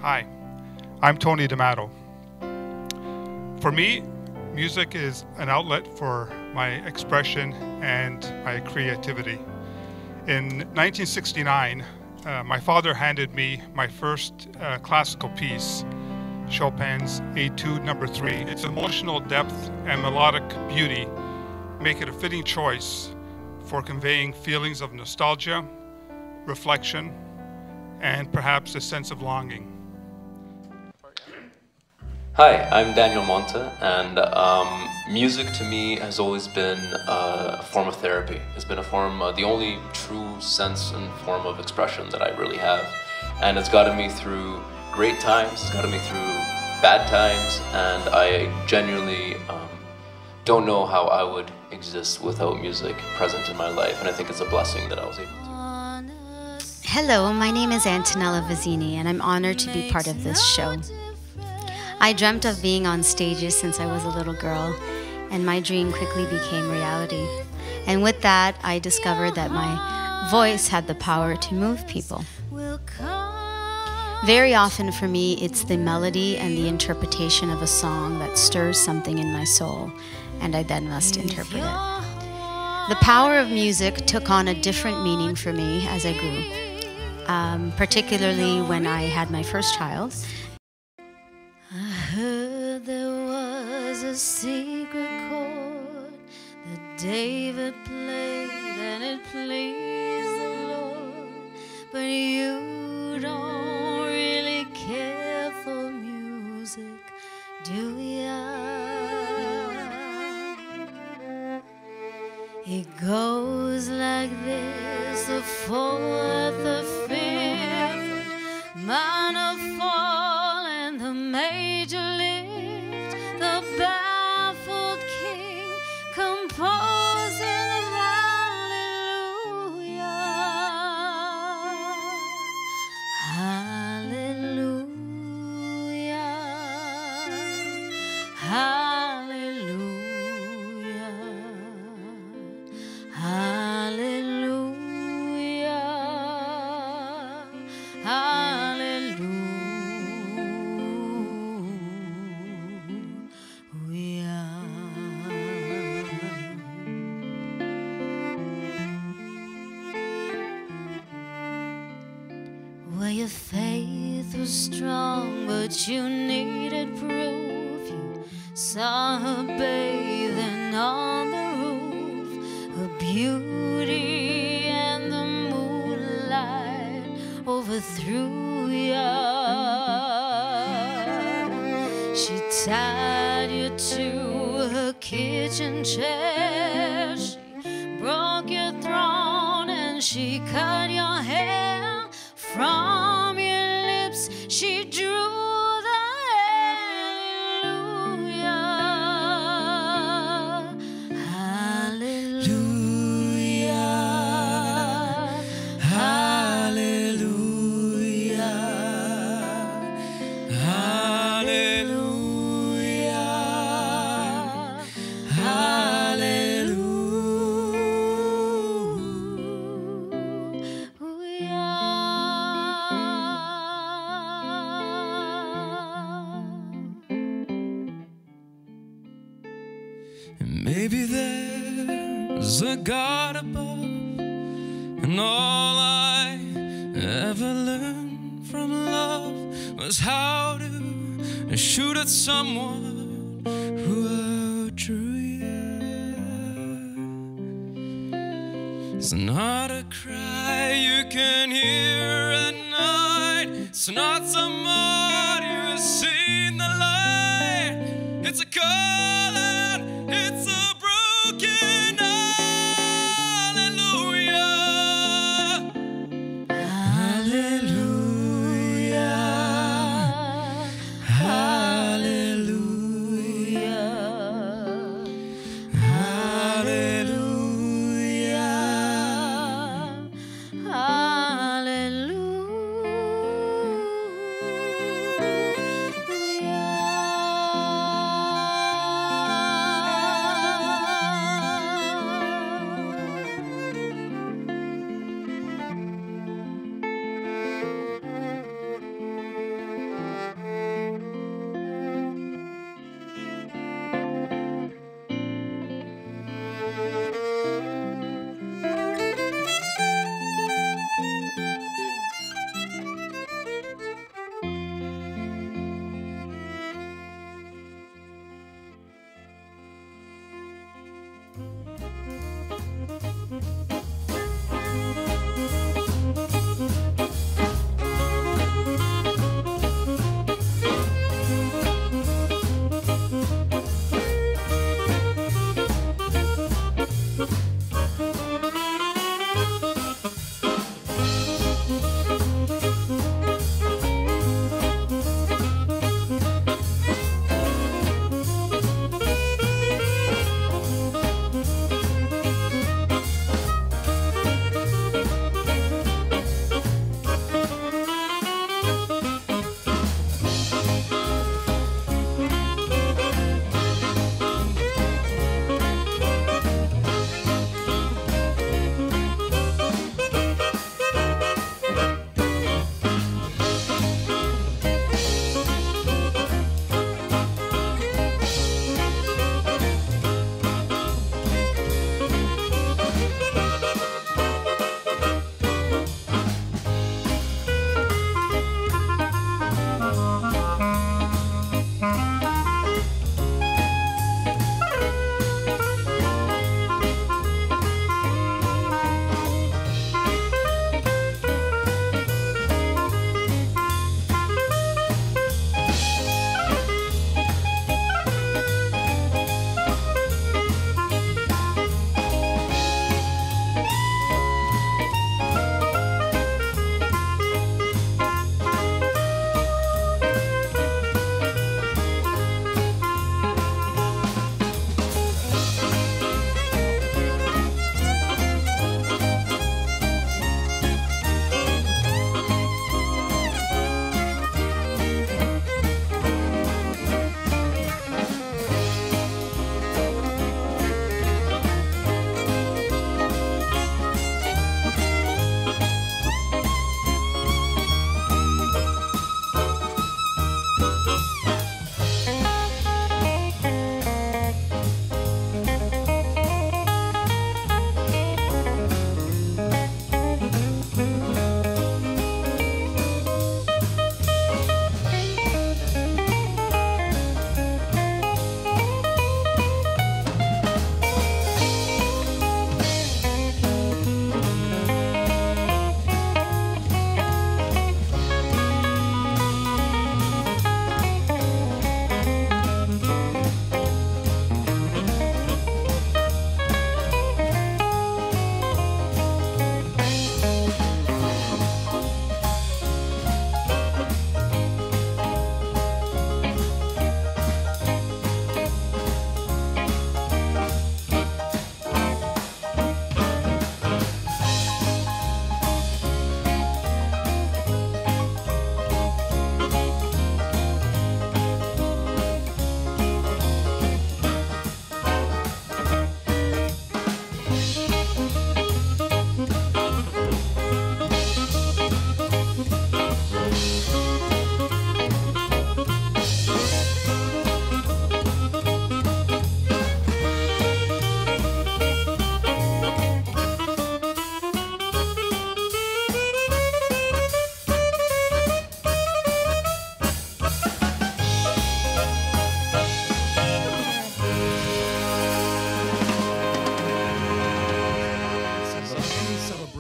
Hi, I'm Tony D'Amato. For me, music is an outlet for my expression and my creativity. In 1969, my father handed me my first classical piece, Chopin's Etude No. 3. Its emotional depth and melodic beauty make it a fitting choice for conveying feelings of nostalgia, reflection, and perhaps a sense of longing. Hi, I'm Daniel Monta, and music to me has always been a form of therapy. It's been a form, the only true sense and form of expression that I really have. And it's gotten me through great times, it's gotten me through bad times, and I genuinely don't know how I would exist without music present in my life, and I think it's a blessing that I was able to. Hello, my name is Antonella Vizzini, and I'm honored to be part of this show. I dreamt of being on stages since I was a little girl, and my dream quickly became reality. And with that, I discovered that my voice had the power to move people. Very often for me, it's the melody and the interpretation of a song that stirs something in my soul, and I then must interpret it. The power of music took on a different meaning for me as I grew. Particularly when I had my first child. I heard there was a secret chord that David played and it pleased the Lord, but you don't really care for music, do ya? It goes like this: the fourth, the fifth, minor fall and the major lift, the baffled king composing hallelujah, hallelujah, hallelujah. Well, your faith was strong, but you needed proof. You saw her bathing on the roof, her beauty and the moonlight overthrew ya. She tied you to her kitchen chair, she broke your throne and she cut your hair. From your lips she drew the hallelujah, hallelujah, hallelujah, hallelujah, hallelujah. Maybe there's a God above, and all I ever learned from love was how to shoot at someone who outdrew you. It's not a cry you can hear at night, it's not somebody who's seen the light, it's a call. It's a broken hallelujah, hallelujah, hallelujah, hallelujah, hallelujah.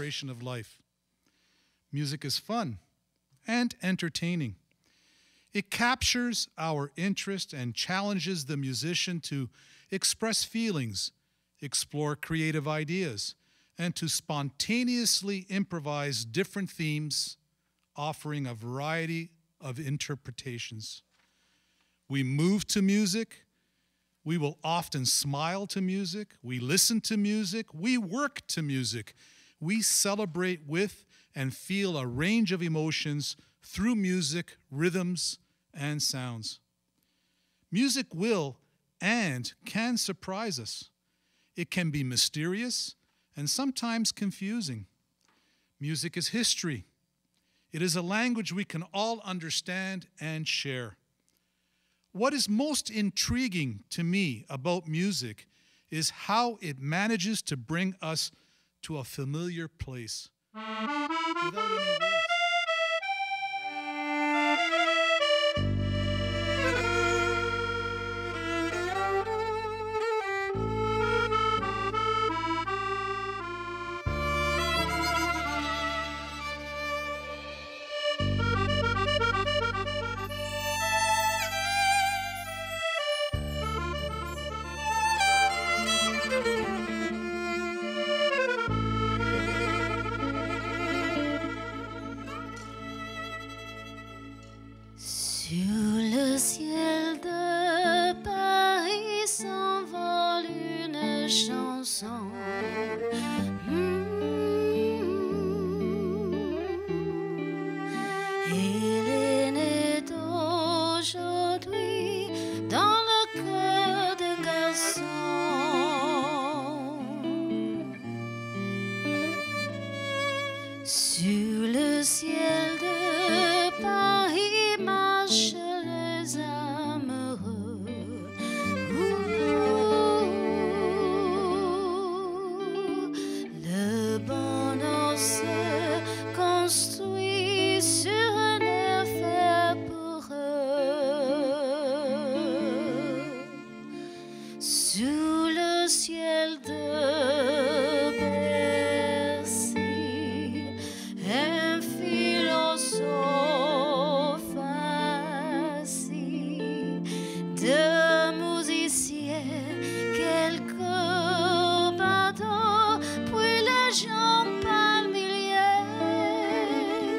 celebration of life. Music is fun and entertaining. It captures our interest and challenges the musician to express feelings, explore creative ideas, and to spontaneously improvise different themes, offering a variety of interpretations. We move to music. We will often smile to music. We listen to music. We work to music. We celebrate with and feel a range of emotions through music, rhythms, and sounds. Music will and can surprise us. It can be mysterious and sometimes confusing. Music is history. It is a language we can all understand and share. What is most intriguing to me about music is how it manages to bring us to a familiar place without any words. Sur le ciel de Paris s'envole une chanson. Elle est née d'aujourd'hui dans le cœur d'un garçon. Sur le ciel de Paris marchent les amoureux. Le bonheur se construit sur un air fait pour eux. Sous le ciel de Bercy, un philosophe assis, deux musiciens, quelques bateaux, puis les gens par milliers.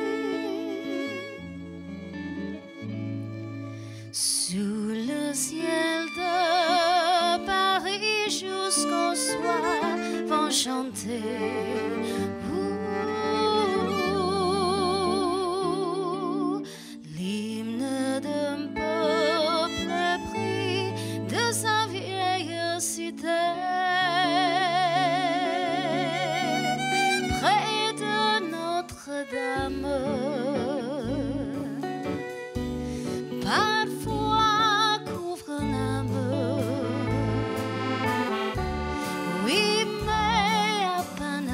Sous le ciel de Paris jusqu'au soir vont chanter. L'hymne d'un peuple pris de sa vieille cité. Près de Notre-Dame, parfois couvre un âme. Oui, mais à Paname,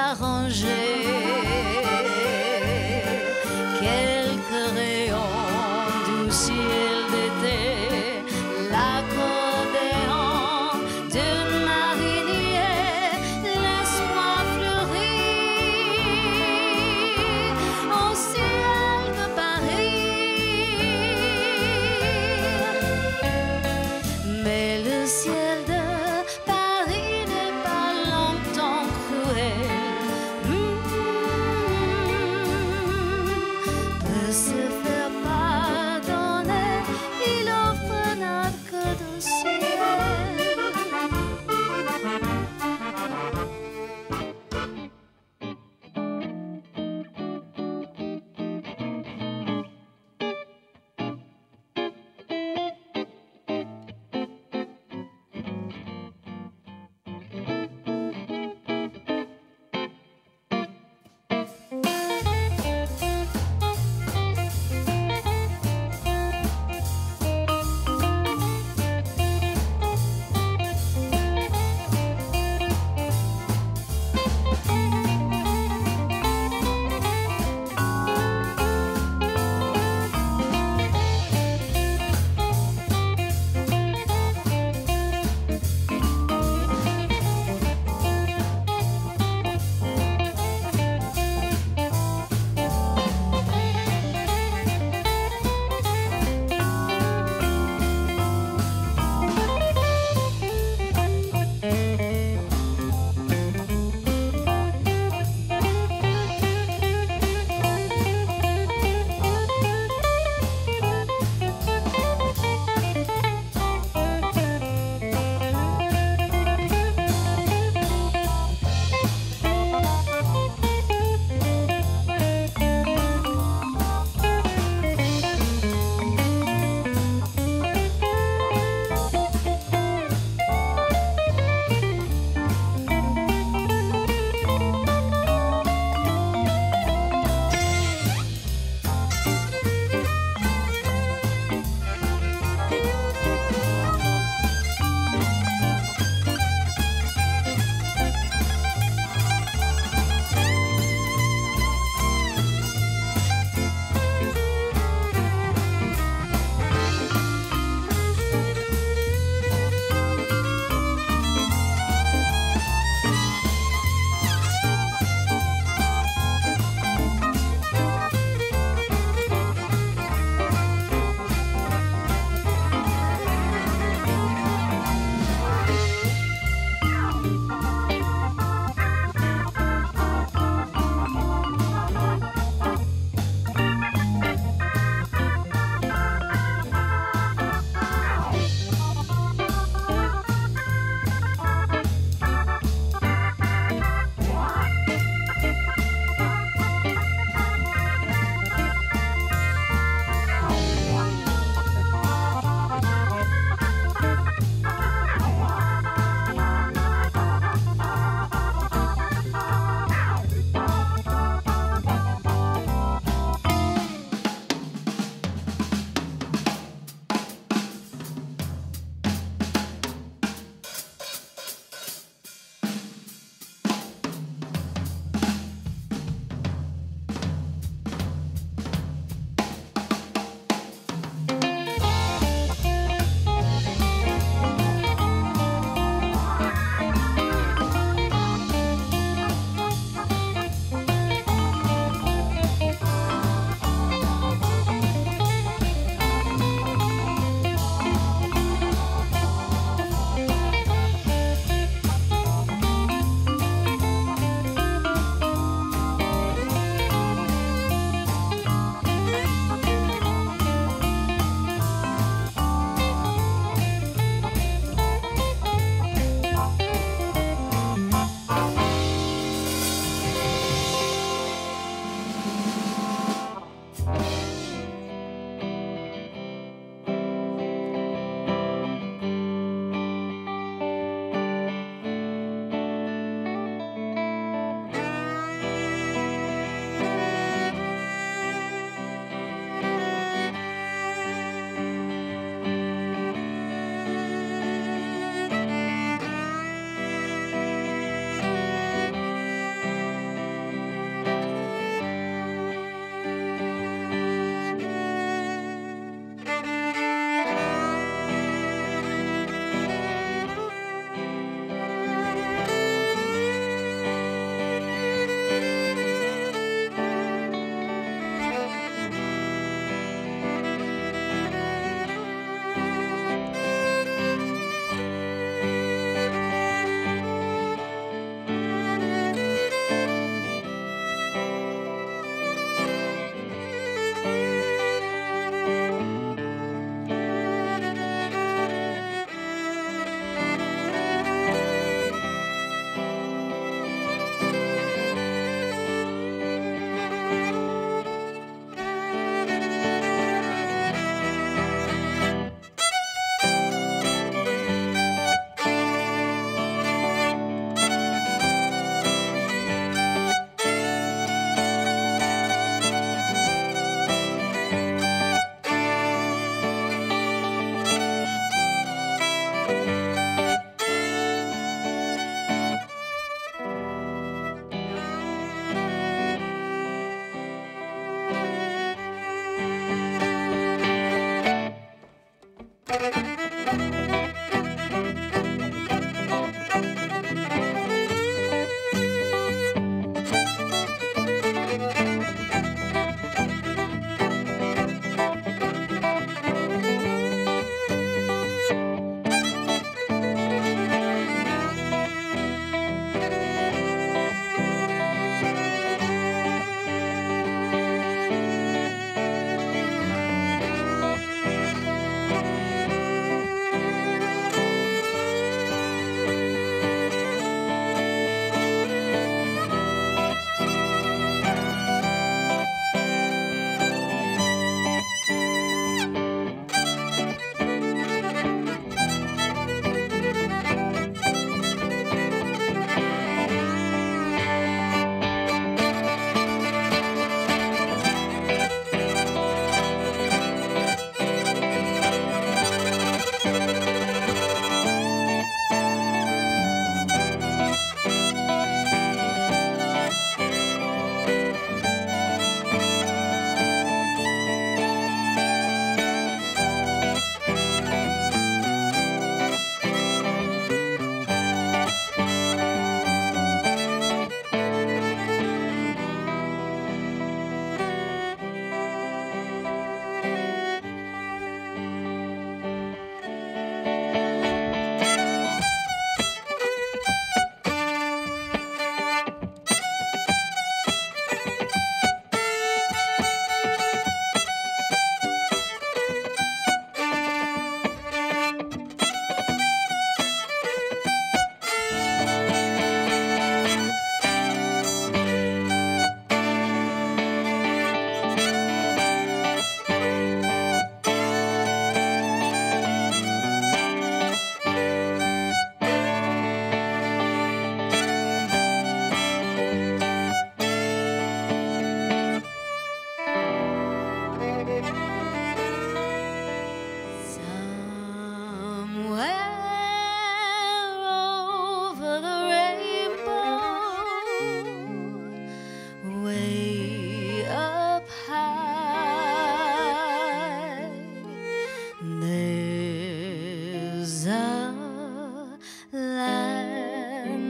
arranger quelques rayons du ciel d'été, l'accordéon d'une marinière, laisse-moi fleurir au ciel de Paris. Mais le ciel de Paris n'est pas longtemps cruel.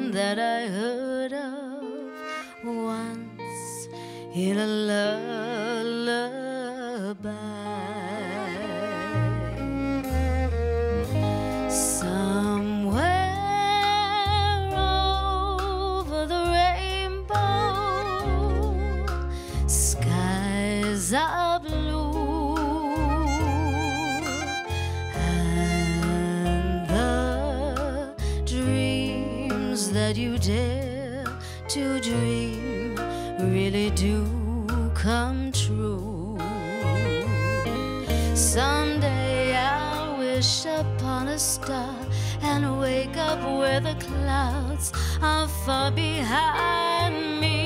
that I heard of once in a lullaby. Somewhere over the rainbow, skies are blue, and the dreams that you dare to dream really do come true. Someday I'll wish upon a star and wake up where the clouds are far behind me,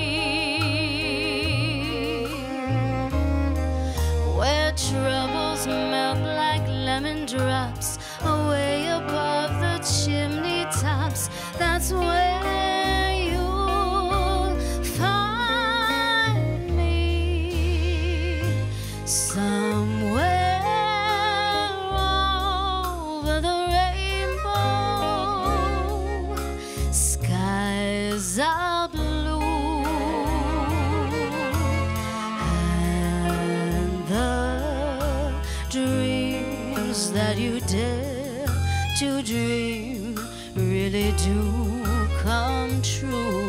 where troubles melt like lemon drops away above the chimney tops. That's where you'll find me, somewhere over the rainbow. Skies are blue, and the dreams that you dare to dream really do come true.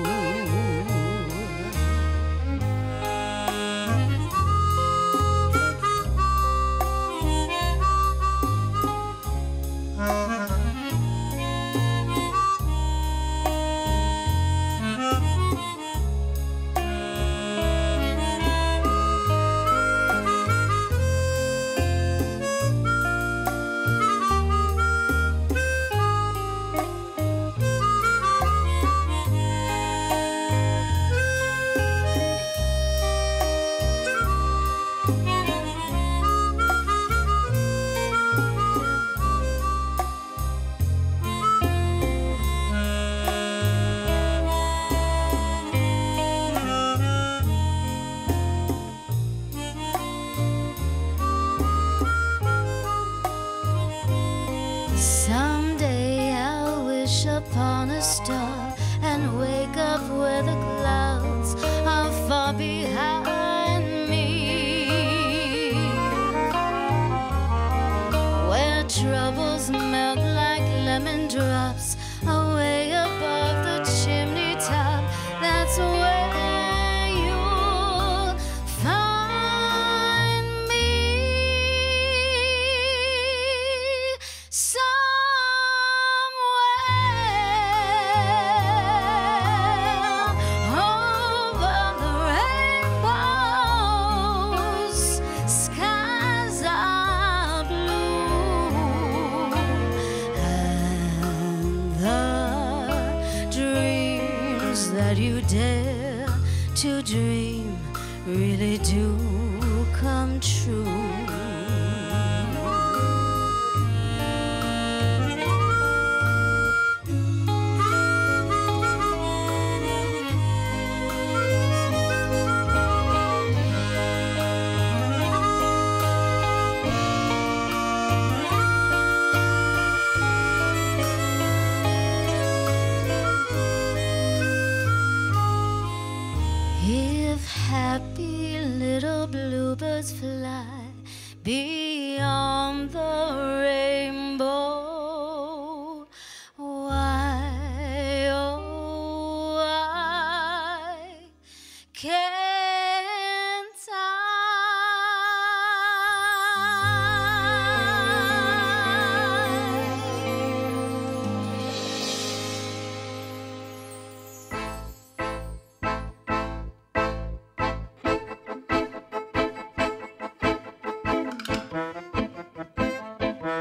Someday I'll wish upon a star and wake up where the clouds are far behind me, where troubles melt like lemon drops away above the chimney top. That's where you'll find me, somewhere over the rainbows. Skies are blue, and the dreams that you dare to dream really do come true. If happy little bluebirds fly beyond the rainbow, why, oh, why can't I?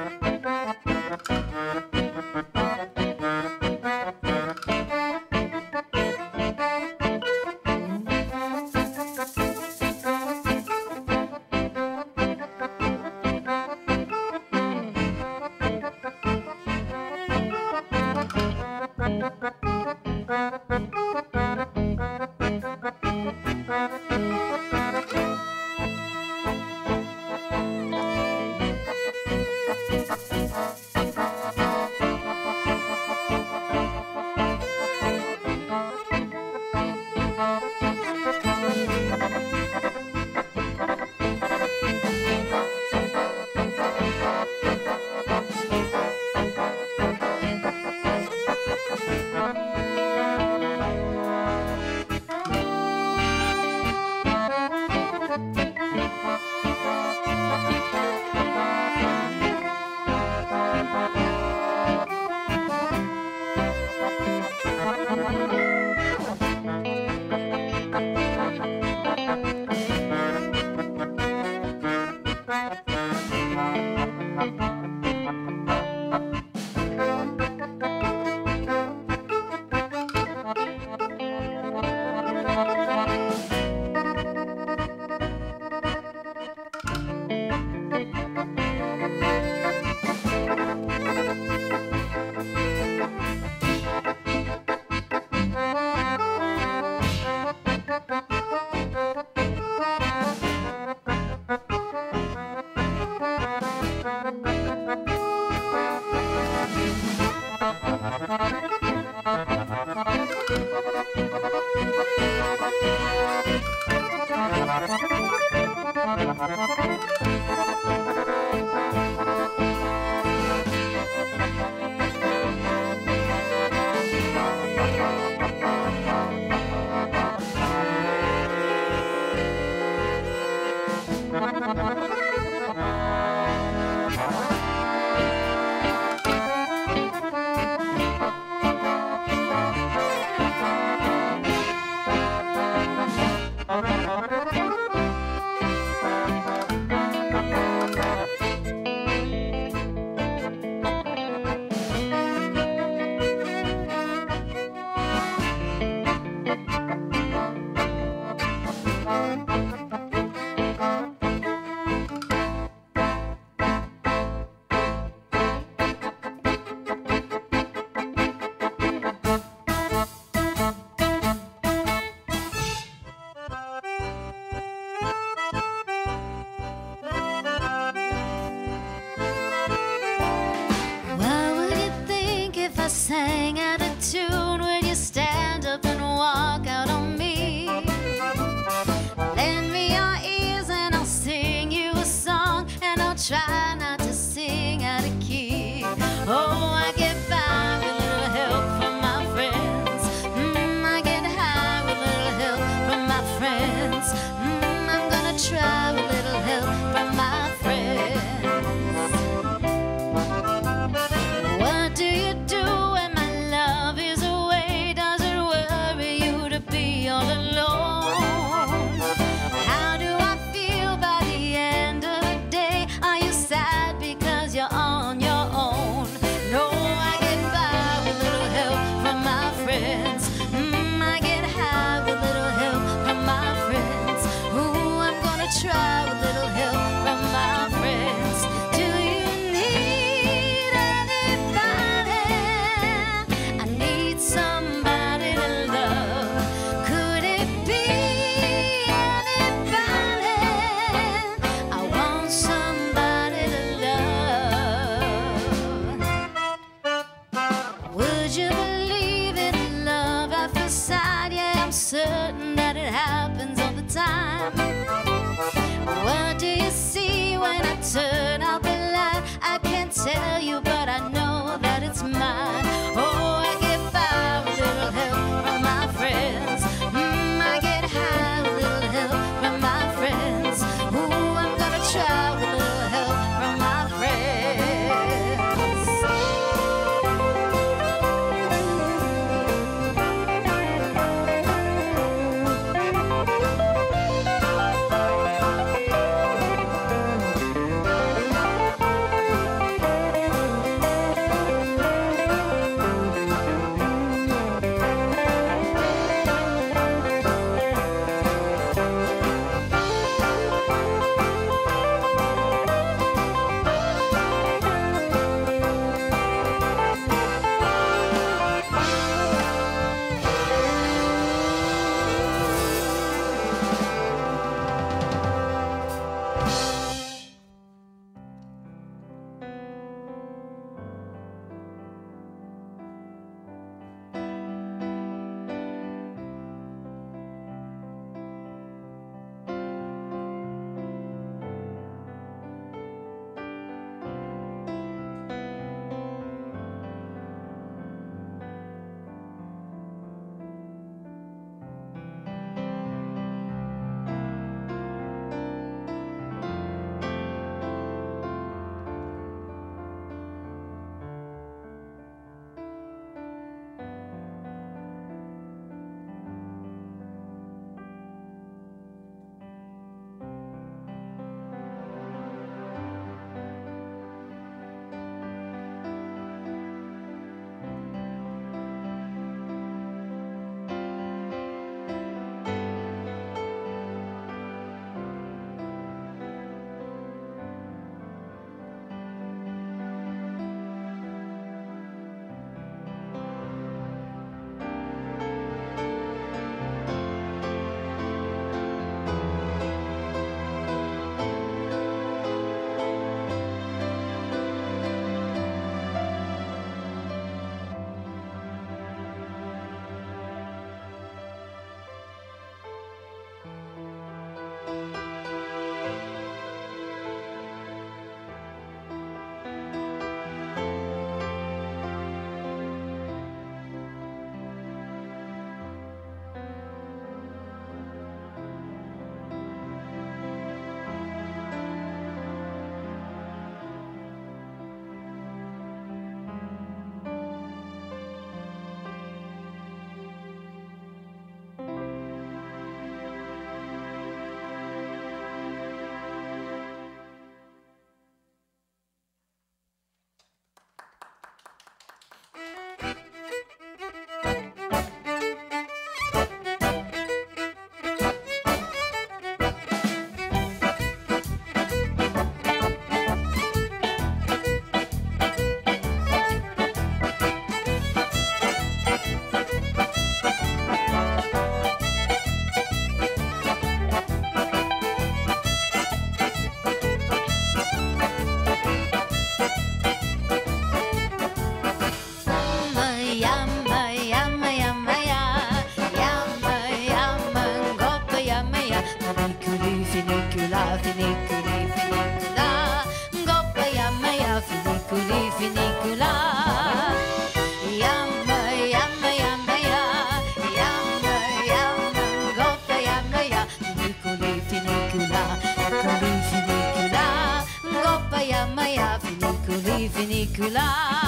finicula.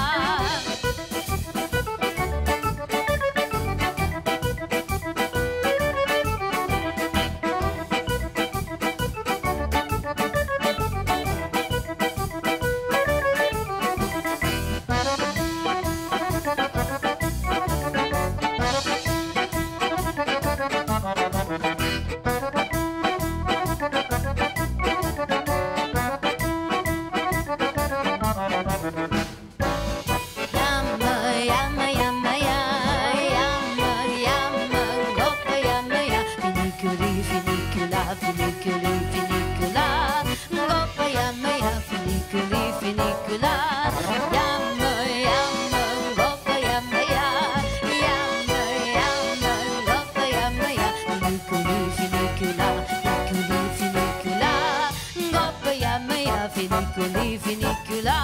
Finiculi, finicula.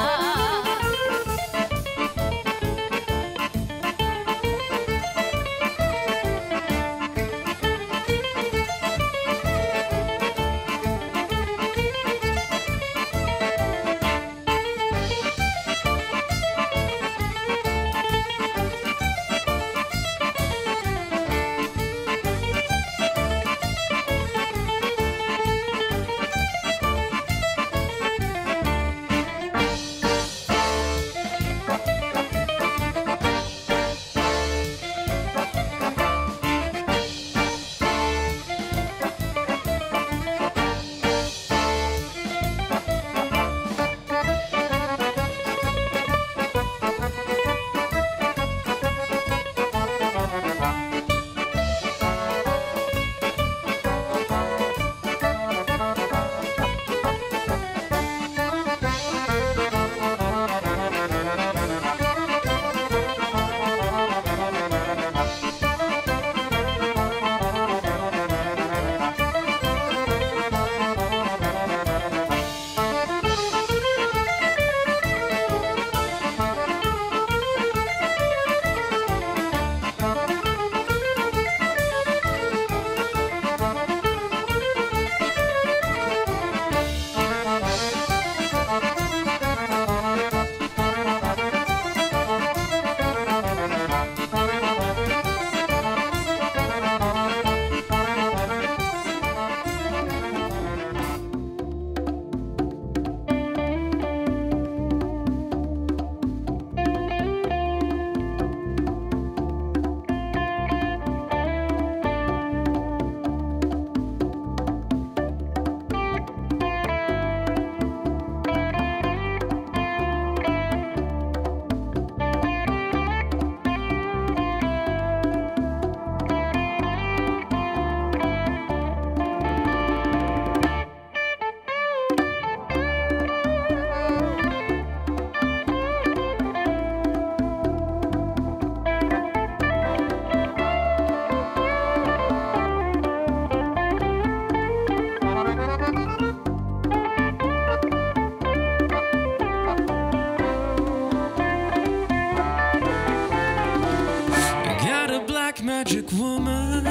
Magic woman,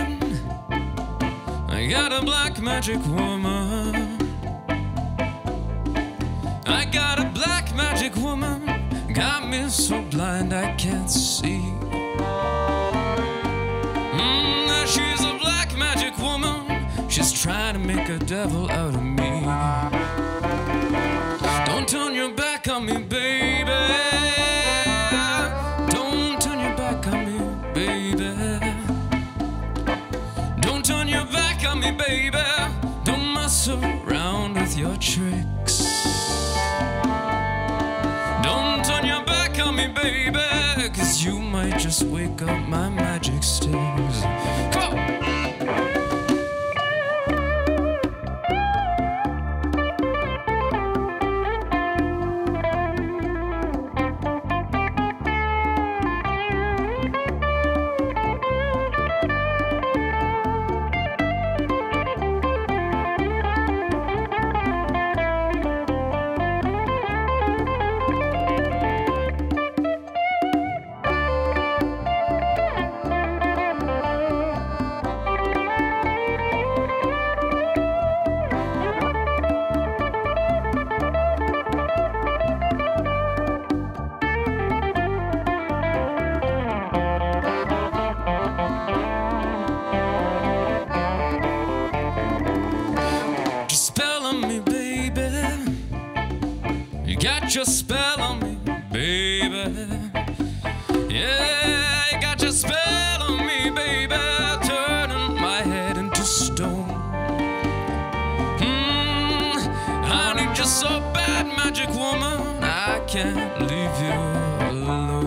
I got a black magic woman. I got a black magic woman, got me so blind I can't see. She's a black magic woman, she's trying to make a devil out of me. Don't turn your back on me, baby. Don't turn your back on me, baby. Don't turn your back on me, baby. Don't mess around with your tricks. Don't turn your back on me, baby, 'cause you might just wake up my magic sticks. Come on. your spell on me, baby. Yeah, you got your spell on me, baby, turning my head into stone. I need you so bad, magic woman, I can't leave you alone.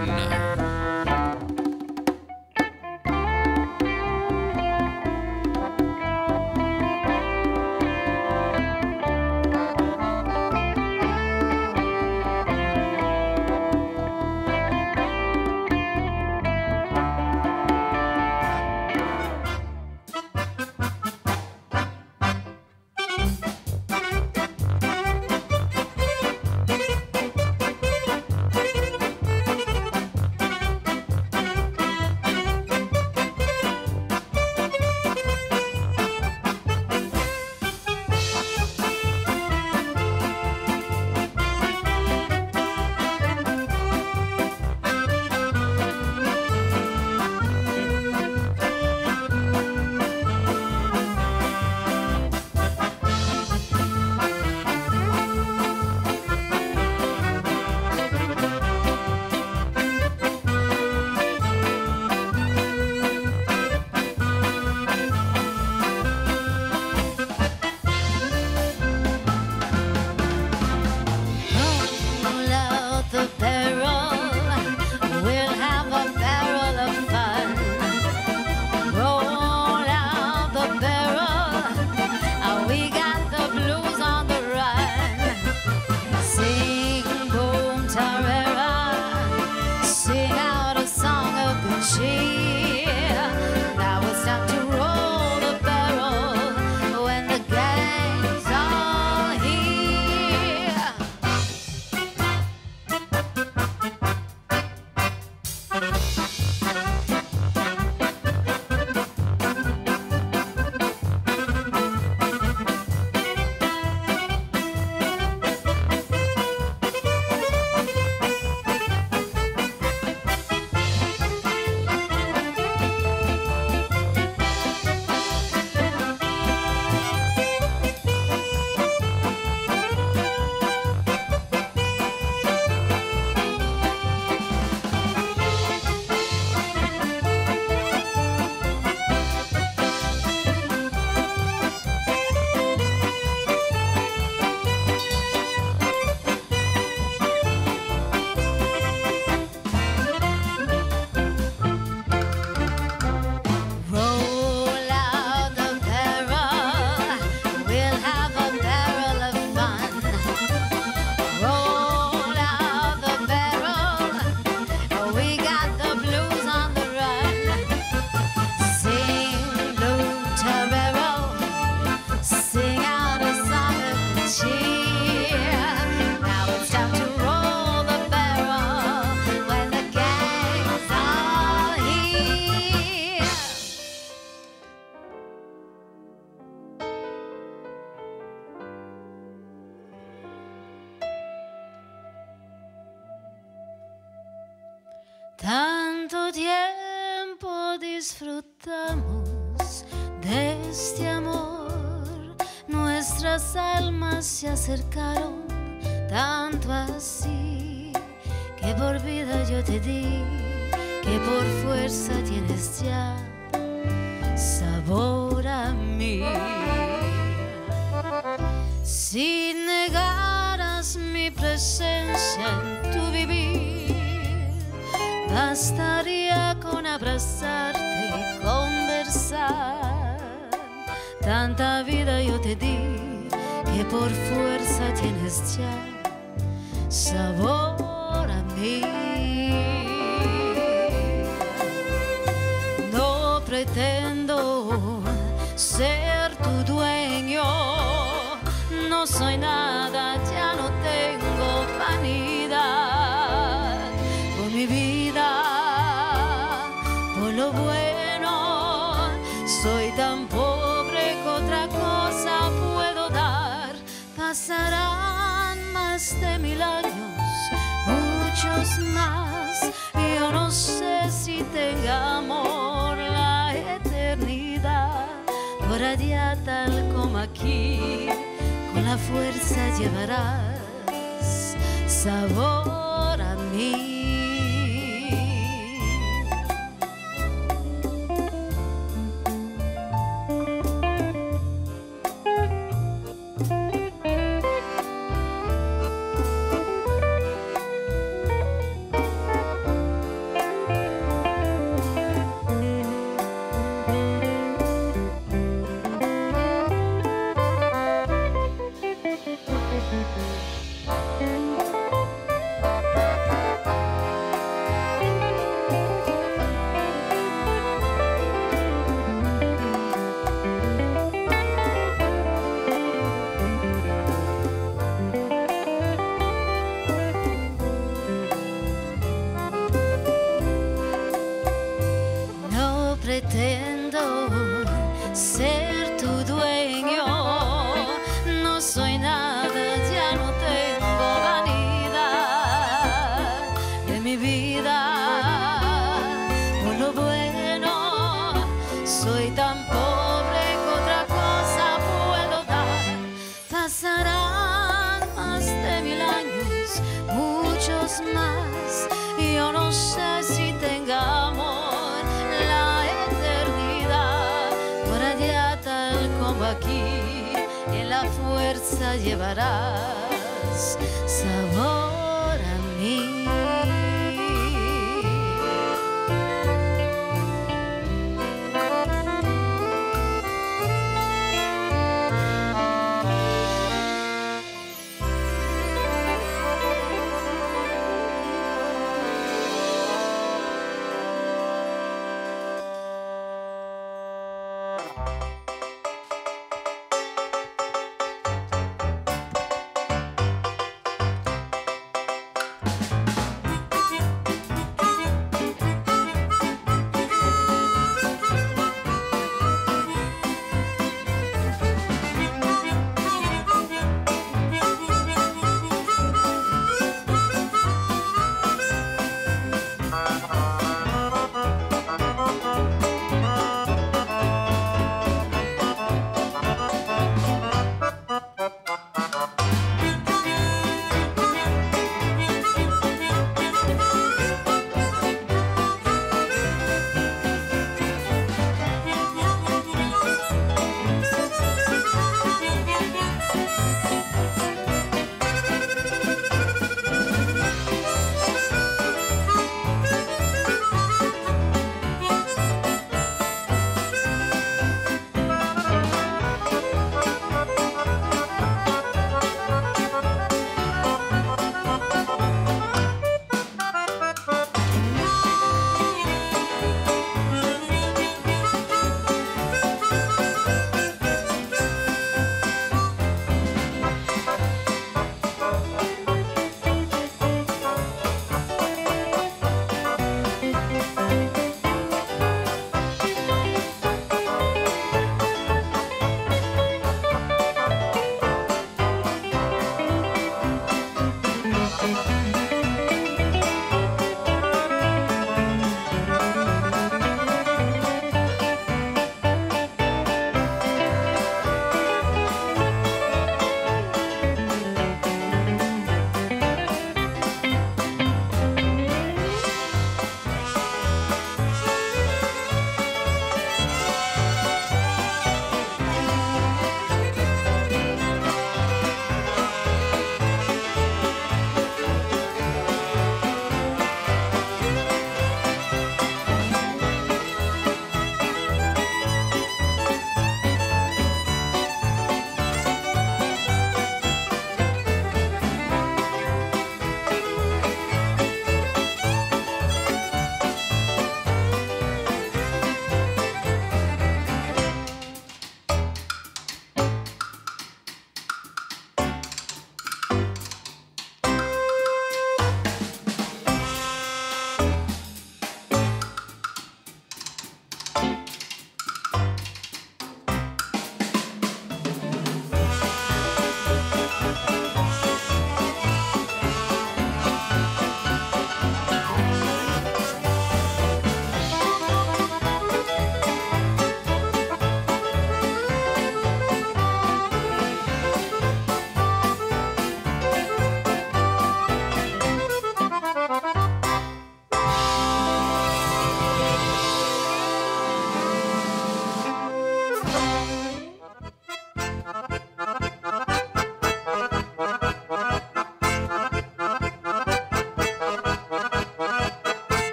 Tanto tiempo disfrutamos de este amor, nuestras almas se acercaron tanto así, que por vida yo te di, que por fuerza tienes ya sabor a mí. Si negaras mi presencia en tu vivir, bastaría con abrazarte y conversar. Tanta vida yo te di, que por fuerza tienes ya sabor a mí. No pretendo ser tu dueño, no soy nada, ya no tengo vanidad. Por mi vida, por lo bueno, soy tan pobre que otra cosa puedo dar. Pasarán más de 1000 años, muchos más, y yo no sé si tenga amor la eternidad. Por allá tal como aquí, con la fuerza llevarás sabor a mí. Pretendo ser tu dueño, no soy nada, ya no tengo vanidad de mi vida. Por lo bueno, soy tan pobre que otra cosa puedo dar. Pasarán más de 1000 años, muchos más, y yo no sé si tengamos aquí, en la fuerza llevarás sabor a mí.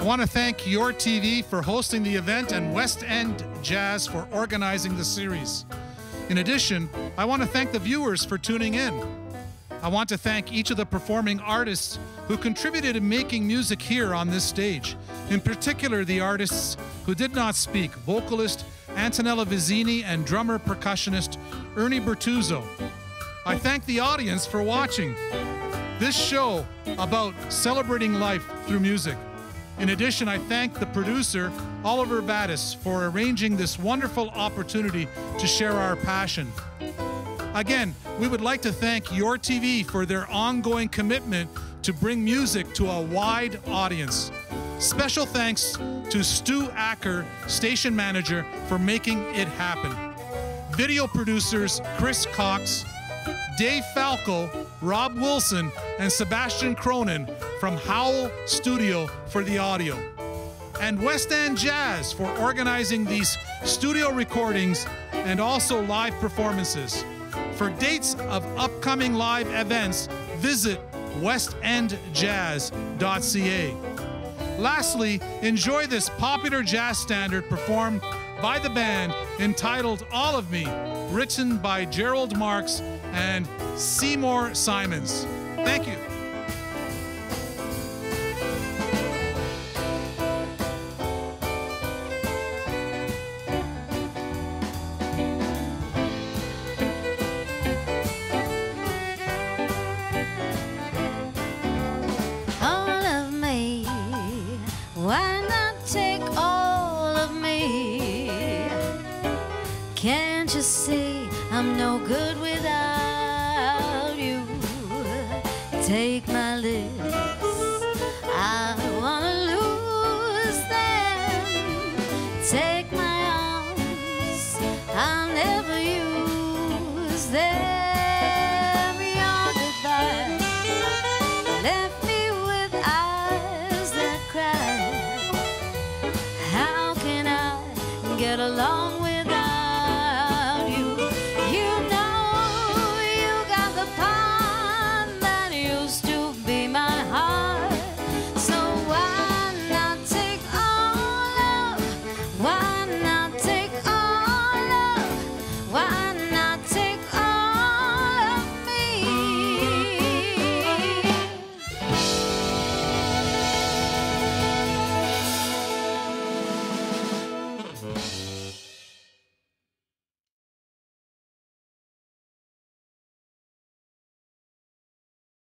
I want to thank Your TV for hosting the event and West End Jazz for organizing the series. In addition, I want to thank the viewers for tuning in. I want to thank each of the performing artists who contributed in making music here on this stage. In particular, the artists who did not speak, vocalist Antonella Vizzini and drummer percussionist Ernie Bertuzzo. I thank the audience for watching this show about celebrating life through music. In addition, I thank the producer, Oliver Battis, for arranging this wonderful opportunity to share our passion. Again, we would like to thank Your TV for their ongoing commitment to bring music to a wide audience. Special thanks to Stu Acker, station manager, for making it happen. Video producers Chris Cox, Dave Falco, Rob Wilson, and Sebastian Cronin from Howl Studio for the audio. And West End Jazz for organizing these studio recordings and also live performances. For dates of upcoming live events, visit westendjazz.ca. Lastly, enjoy this popular jazz standard performed by the band entitled All of Me, written by Gerald Marks and Seymour Simons. Thank you. Why not take all of me? Can't you see I'm no good without you? Take my lips, I wanna lose them. Take my arms, I'll never use them.